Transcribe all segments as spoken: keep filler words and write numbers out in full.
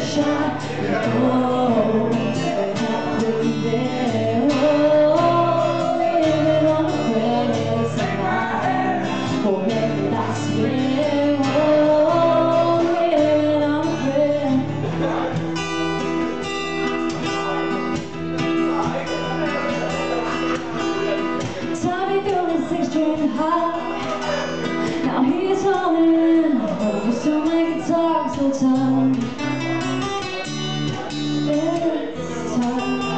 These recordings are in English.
shot. Oh, and happy there. Oh, living on the credits of mine. Oh, maybe that's fair. Oh, living on the credits. Tommy threw his six-string high. Now he's falling in love with so many guitars so time. It's time.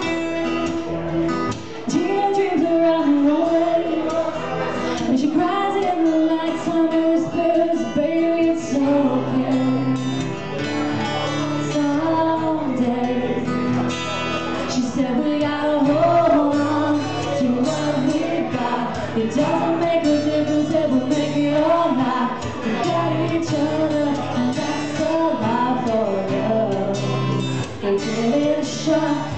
Tina dreams are running away, and she cries in the nighttime and whispers, baby, it's okay. Someday, she said we gotta hold on to what we got. It doesn't make a difference if we make it or not. We got each other, and that's all I for love. We'll give it a shot.